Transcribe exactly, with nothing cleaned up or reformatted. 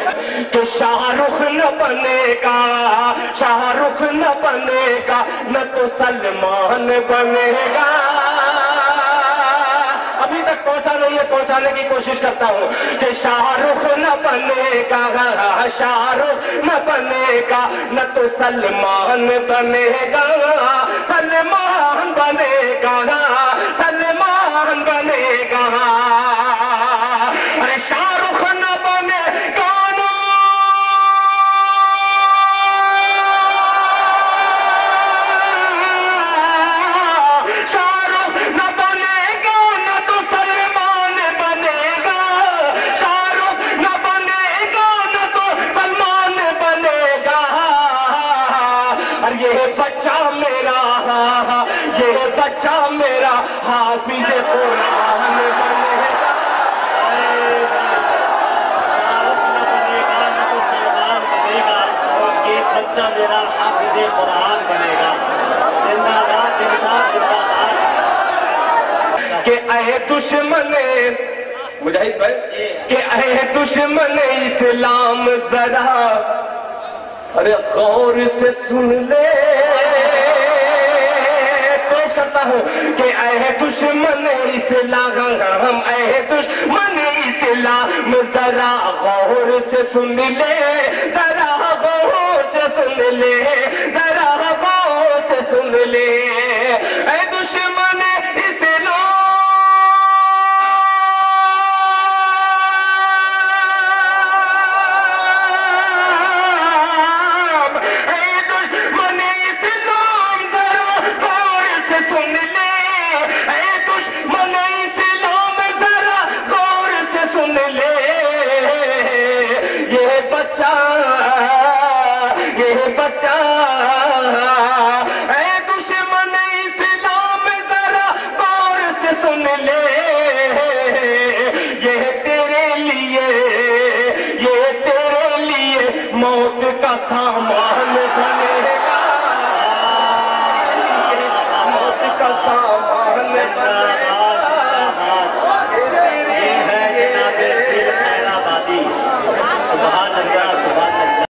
कि शाहरुख न बनेगा, शाहरुख न बनेगा, न तो सलमान बनेगा। अभी तक पहुंचा नहीं है, पहुंचाने की कोशिश करता हूं कि शाहरुख न बनेगा, शाहरुख न बनेगा, न तो सलमान बनेगा, सलमान बनेगा, सलमान बनेगा। अरे शाहरुख न बनेगा ना, शाहरुख न बनेगा, न तो सलमान बनेगा, शाहरुख न बनेगा, न तो सलमान बनेगा। और ये बच्चा मेरा, ये बच्चा मेरा हाफिज कुरान बनेगा। बच्चा मेरा हाफिज कुरान बनेगा। जिंदाबाद इंसाफ जिंदाबाद। कि ऐ दुश्मने मुजाहिद भाई, कि ऐ दुश्मने इस्लाम जरा अरे गौर से सुन ले। पेश करता हूँ कि ऐ दुश्मने इस्लाम, ऐ दुश्मने इस्लाम जरा गौर से सुन ले, जरा गौर से सुन ले, जरा गौर से सुन ले। ऐ दुश्मने इस्लाम, ऐ दुश्मने इस्लाम जरा गौर से सुन ले, ऐ दुश्मने इस्लाम जरा गौर से सुन ले। ये बच्चा, ये बच्चा, ऐ दुश्मन इस्लाम जरा गौर से सुन ले। ये तेरे लिए, ये तेरे लिए मौत का सामान